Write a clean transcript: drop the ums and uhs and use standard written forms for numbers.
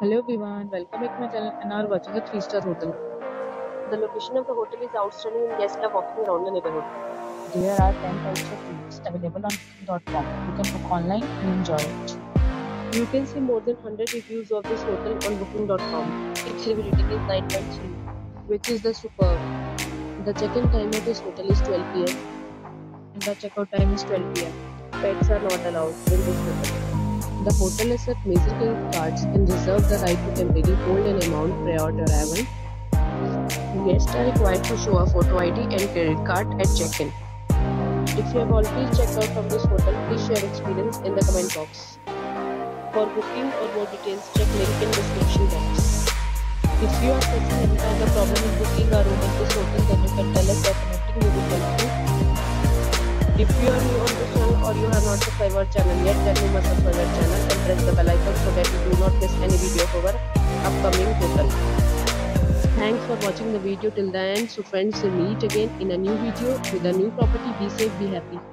Hello everyone, welcome back to my channel and are watching a 3-star hotel. The location of the hotel is outstanding and guests love walking around the neighborhood. There are 10 types of rooms available on booking.com. You can book online and enjoy it. You can see more than 100 reviews of this hotel on booking.com. Its review rating is 9.3, which is the superb. The check-in time of this hotel is 12 p.m. And the checkout time is 12 p.m. Pets are not allowed in this hotel. The hotel accepts major credit cards and reserves the right to temporarily hold an amount prior to arrival. Guests are required to show a photo ID and credit card at check-in. If you have already checked out from this hotel, please share experience in the comment box. For booking or more details, check link in description box. If you are facing any kind of problem in booking a room in this hotel, then you can tell us by commenting. We will help you. If you are new on this channel or you have not subscribed our channel yet, then you must subscribe our channel and press the bell icon so that you do not miss any video of our upcoming hotel. Thanks for watching the video till the end. So friends, we'll meet again in a new video with a new property. Be safe, be happy.